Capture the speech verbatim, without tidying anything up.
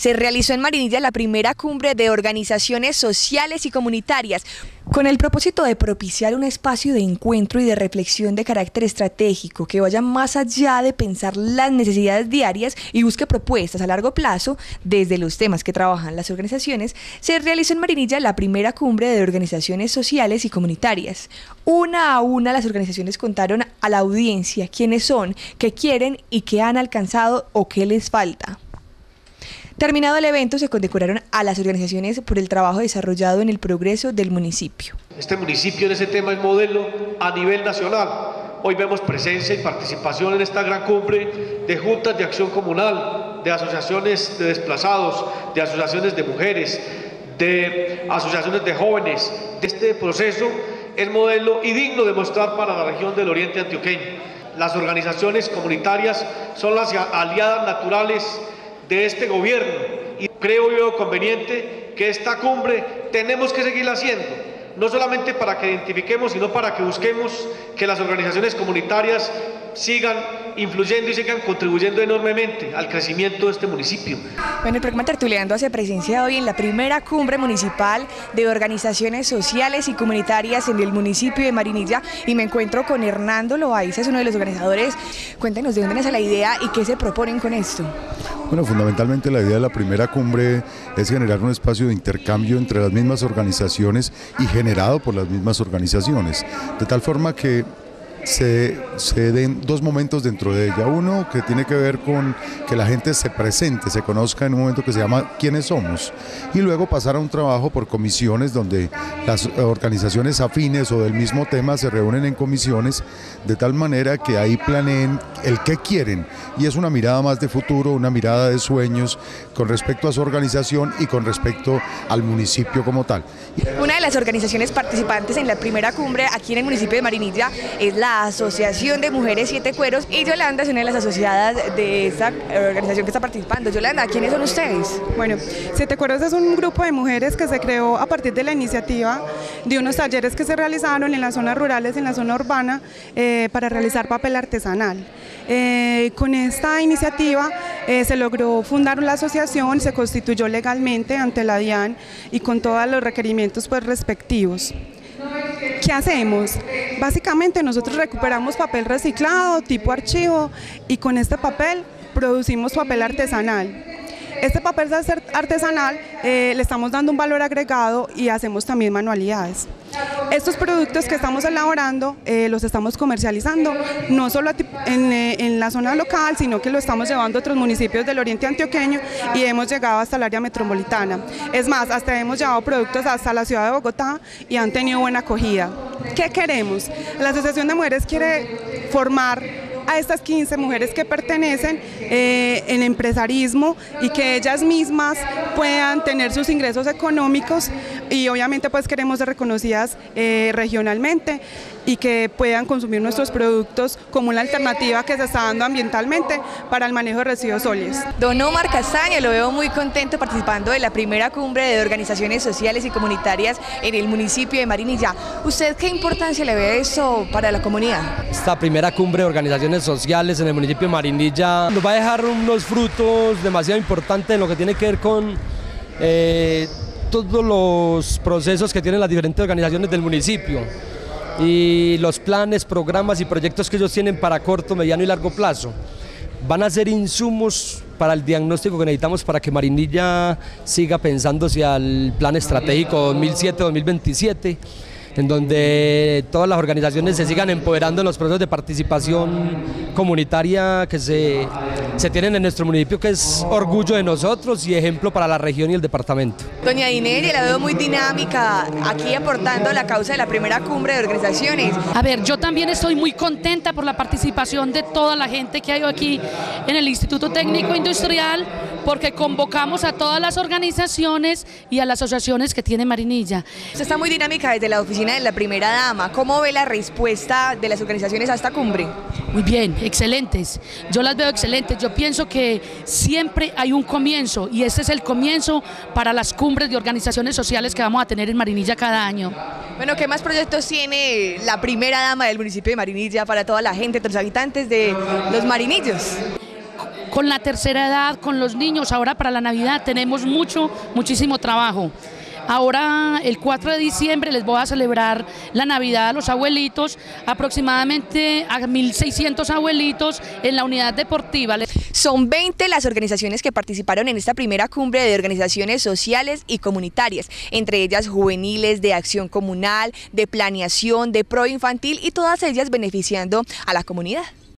Se realizó en Marinilla la primera cumbre de organizaciones sociales y comunitarias, con el propósito de propiciar un espacio de encuentro y de reflexión de carácter estratégico que vaya más allá de pensar las necesidades diarias y busque propuestas a largo plazo desde los temas que trabajan las organizaciones. Se realizó en Marinilla la primera cumbre de organizaciones sociales y comunitarias. Una a una las organizaciones contaron a la audiencia quiénes son, qué quieren y qué han alcanzado o qué les falta. Terminado el evento, se condecoraron a las organizaciones por el trabajo desarrollado en el progreso del municipio. Este municipio en ese tema es modelo a nivel nacional. Hoy vemos presencia y participación en esta gran cumbre de juntas de acción comunal, de asociaciones de desplazados, de asociaciones de mujeres, de asociaciones de jóvenes. Este proceso es modelo y digno de mostrar para la región del Oriente Antioqueño. Las organizaciones comunitarias son las aliadas naturales de este gobierno y creo yo conveniente que esta cumbre tenemos que seguirla haciendo, no solamente para que identifiquemos, sino para que busquemos que las organizaciones comunitarias sigan influyendo y sigan contribuyendo enormemente al crecimiento de este municipio. Bueno, el programa Tertuleando hace presencia hoy en la primera cumbre municipal de organizaciones sociales y comunitarias en el municipio de Marinilla y me encuentro con Hernando Loaiza, es uno de los organizadores. Cuéntenos de dónde nace la idea y qué se proponen con esto. Bueno, fundamentalmente la idea de la primera cumbre es generar un espacio de intercambio entre las mismas organizaciones y generado por las mismas organizaciones, de tal forma que Se, se den dos momentos dentro de ella. Uno que tiene que ver con que la gente se presente, se conozca en un momento que se llama ¿Quiénes somos? Y luego pasar a un trabajo por comisiones donde las organizaciones afines o del mismo tema se reúnen en comisiones de tal manera que ahí planeen el qué quieren. Y es una mirada más de futuro, una mirada de sueños con respecto a su organización y con respecto al municipio como tal. Una de las organizaciones participantes en la primera cumbre aquí en el municipio de Marinilla es la Asociación de Mujeres Siete Cueros y Yolanda es una de las asociadas de esta organización que está participando. Yolanda, ¿quiénes son ustedes? Bueno, Siete Cueros es un grupo de mujeres que se creó a partir de la iniciativa de unos talleres que se realizaron en las zonas rurales, en la zona urbana, eh, para realizar papel artesanal. Eh, con esta iniciativa eh, se logró fundar la asociación, se constituyó legalmente ante la DIAN y con todos los requerimientos pues, respectivos. ¿Qué hacemos? Básicamente nosotros recuperamos papel reciclado, tipo archivo, y con este papel producimos papel artesanal. Este papel artesanal eh, le estamos dando un valor agregado y hacemos también manualidades. Estos productos que estamos elaborando eh, los estamos comercializando no solo en, eh, en la zona local, sino que lo estamos llevando a otros municipios del Oriente Antioqueño y hemos llegado hasta el área metropolitana. Es más, hasta hemos llevado productos hasta la ciudad de Bogotá y han tenido buena acogida. ¿Qué queremos? La Asociación de Mujeres quiere formar a estas quince mujeres que pertenecen eh, en empresarismo y que ellas mismas puedan tener sus ingresos económicos y obviamente pues queremos ser reconocidas eh, regionalmente y que puedan consumir nuestros productos como una alternativa que se está dando ambientalmente para el manejo de residuos sólidos. Don Omar Castaño, lo veo muy contento participando de la primera cumbre de organizaciones sociales y comunitarias en el municipio de Marinilla. ¿Usted qué importancia le ve a eso para la comunidad? Esta primera cumbre de organizaciones sociales en el municipio de Marinilla nos va a dejar unos frutos demasiado importantes en lo que tiene que ver con eh, todos los procesos que tienen las diferentes organizaciones del municipio y los planes, programas y proyectos que ellos tienen para corto, mediano y largo plazo. Van a ser insumos para el diagnóstico que necesitamos para que Marinilla siga pensando hacia el plan estratégico dos mil siete a dos mil veintisiete, en donde todas las organizaciones se sigan empoderando en los procesos de participación comunitaria que se, se tienen en nuestro municipio, que es orgullo de nosotros y ejemplo para la región y el departamento. Doña Dinelli, la veo muy dinámica, aquí aportando a la causa de la primera cumbre de organizaciones. A ver, yo también estoy muy contenta por la participación de toda la gente que hay aquí en el Instituto Técnico Industrial, porque convocamos a todas las organizaciones y a las asociaciones que tiene Marinilla. Usted está muy dinámica desde la oficina de la primera dama. ¿Cómo ve la respuesta de las organizaciones a esta cumbre? Muy bien, excelentes. Yo las veo excelentes. Yo pienso que siempre hay un comienzo y este es el comienzo para las cumbres de organizaciones sociales que vamos a tener en Marinilla cada año. Bueno, ¿qué más proyectos tiene la primera dama del municipio de Marinilla para toda la gente, todos los habitantes de los marinillos? con la tercera edad, con los niños. Ahora para la Navidad tenemos mucho, muchísimo trabajo. Ahora el cuatro de diciembre les voy a celebrar la Navidad a los abuelitos, aproximadamente a mil seiscientos abuelitos en la unidad deportiva. Son veinte las organizaciones que participaron en esta primera cumbre de organizaciones sociales y comunitarias, entre ellas juveniles, de acción comunal, de planeación, de pro infantil y todas ellas beneficiando a la comunidad.